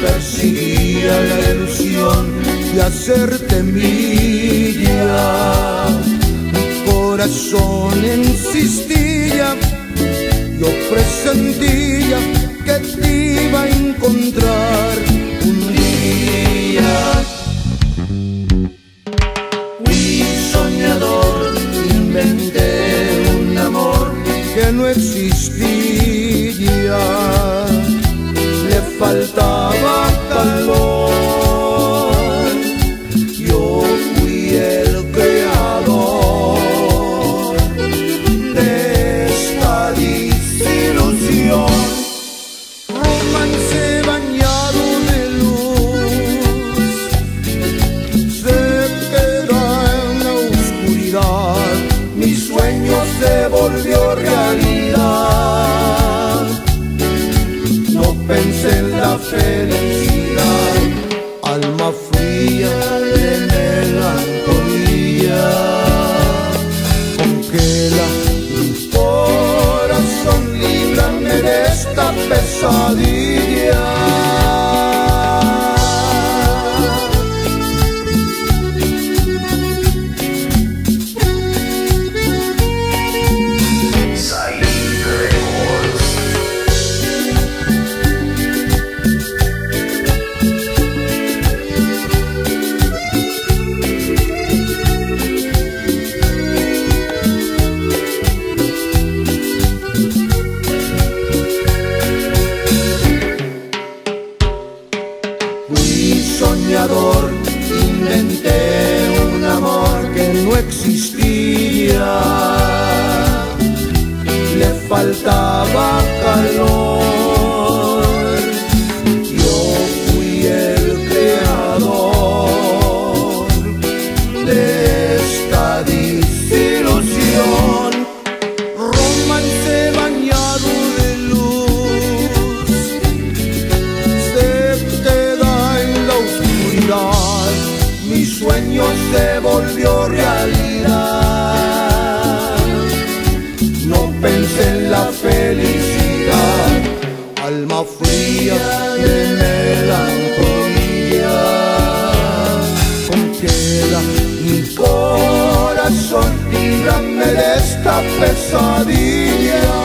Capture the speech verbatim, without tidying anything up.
perseguía la ilusión de hacerte mía. Mi corazón insistía, yo presentía que te iba a encontrar un día. Fui soñador, inventé un amor que no existía, le faltaba calor. Yo fui el creador de esta desilusión. Romance bañado de luz se queda en la oscuridad, mi sueño se volvió realidad. No pensé en la felicidad, alma fría de melancolía. Congela mi corazón, líbrame de esta pesadilla. Soñador, inventé un amor que no existía, le faltaba calor. Yo fui el creador de esta desilusión. Romance bañado de luz se queda en la oscuridad, mi sueño se volvió realidad. No pensé en la felicidad, alma fría de melancolía. Congela mi corazón, líbrame de esta pesadilla.